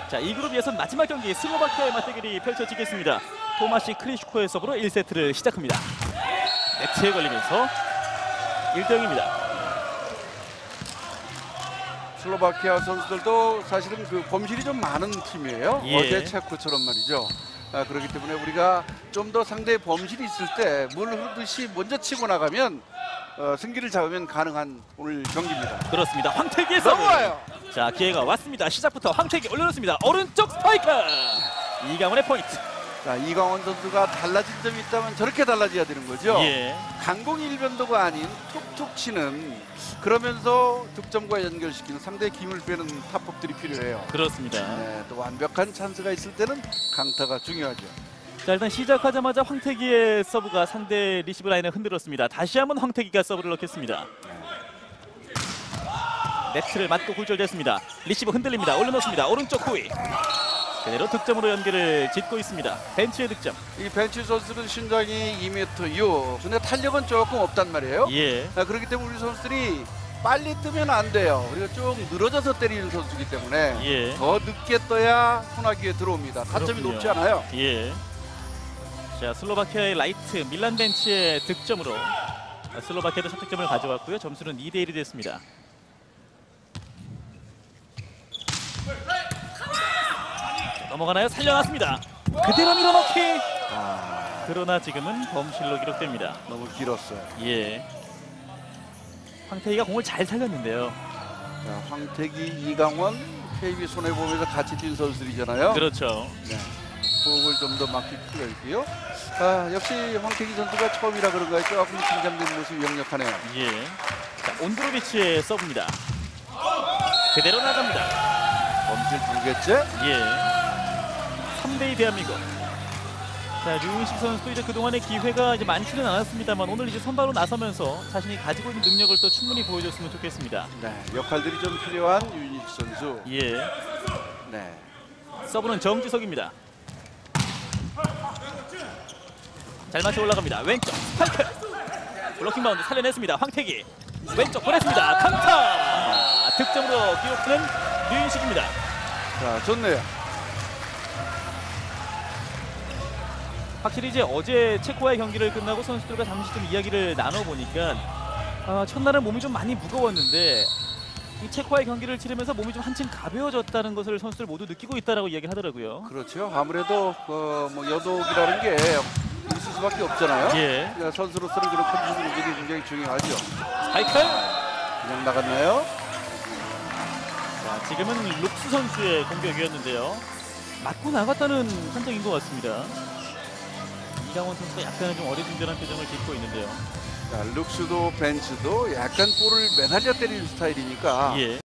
자, 이 그룹 예선 마지막 경기 슬로바키아의 맞대결이 펼쳐지겠습니다. 토마시 크리슈코의 서브로 1세트를 시작합니다. 네트에 걸리면서 1대0입니다. 슬로바키아 선수들도 사실은 그 범실이 좀 많은 팀이에요. 예. 어제 체코처럼 말이죠. 그렇기 때문에 우리가 좀 더 상대의 범실이 있을 때 물 흐르듯이 먼저 치고 나가면 승기를 잡으면 가능한 오늘 경기입니다. 그렇습니다. 황태기의 서브. 넘어와요. 자, 기회가 왔습니다. 시작부터 황태기 올려놓습니다. 오른쪽 스파이크. 이강원의 포인트. 자, 이강원 선수가 달라진 점이 있다면 저렇게 달라져야 되는 거죠. 예. 강공일변도가 아닌 툭툭 치는, 그러면서 득점과 연결시키는 상대의 힘을 빼는 타법들이 필요해요. 그렇습니다. 네, 또 완벽한 찬스가 있을 때는 강타가 중요하죠. 자, 일단 시작하자마자 황태기의 서브가 상대 리시브 라인을 흔들었습니다. 다시 한번 황태기가 서브를 넣겠습니다. 네트를 맞고 굴절됐습니다. 리시브 흔들립니다. 올려놓습니다. 오른쪽 후위. 그대로 득점으로 연결을 짓고 있습니다. 벤치의 득점. 이 벤치 선수는 신장이 2m 6, 근데 탄력은 조금 없단 말이에요. 예. 그렇기 때문에 우리 선수들이 빨리 뜨면 안 돼요. 그리고 좀 늘어져서 때리는 선수이기 때문에 예. 더 늦게 떠야 손아귀에 들어옵니다. 타점이 그렇군요. 높지 않아요. 예. 자, 슬로바키아의 라이트 밀란 벤치의 득점으로 슬로바키아도 첫 득점을 가져왔고요. 점수는 2대1이 됐습니다. 자, 넘어가나요? 살려놨습니다. 그대로 밀어넣기. 그러나 지금은 범실로 기록됩니다. 너무 길었어요. 예. 황태기가 공을 잘 살렸는데요. 자, 황태기, 이강원, KB 손해보면서 같이 뛴 선수들이잖아요. 그렇죠. 네. 호흡을 좀 더 막힐 필요가 있고요. 역시 황태기 선수가 처음이라 그런가요? 조금 긴장된 모습이 역력하네요. 예. 자, 온드로비치의 서브입니다. 그대로 나갑니다. 범실 2개째. 예. 3대2 대한민국. 자, 류은식 선수도 이제 그동안의 기회가 이제 많지는 않았습니다만 오늘 이제 선발로 나서면서 자신이 가지고 있는 능력을 또 충분히 보여줬으면 좋겠습니다. 네, 역할들이 좀 필요한 유인식 선수. 예. 네. 서브는 정지석입니다. 잘 맞춰 올라갑니다. 왼쪽 스파이크. 블로킹 바운드 살려냈습니다. 황태기. 왼쪽 보냈습니다. 강타. 득점으로 기록하는 류인식입니다. 자, 좋네요. 확실히 이제 어제 체코와의 경기를 끝나고 선수들과 잠시 좀 이야기를 나눠보니까 첫날은 몸이 좀 많이 무거웠는데 이 체코와의 경기를 치르면서 몸이 좀 한층 가벼워졌다는 것을 선수들 모두 느끼고 있다라고 이야기를 하더라고요. 그렇죠. 아무래도 뭐 여독이라는 게 있을 수밖에 없잖아요. 예. 그러니까 선수로서는 그런 컨디션 유지가 굉장히 중요하죠. 스파이크. 그냥 나갔나요? 자, 지금은 룩스 선수의 공격이었는데요. 맞고 나갔다는 판정인 것 같습니다. 이강원 선수가 약간은 좀 어리둥절한 표정을 짓고 있는데요. 자, 룩스도 벤츠도 약간 볼을 매달려 때리는 스타일이니까 예.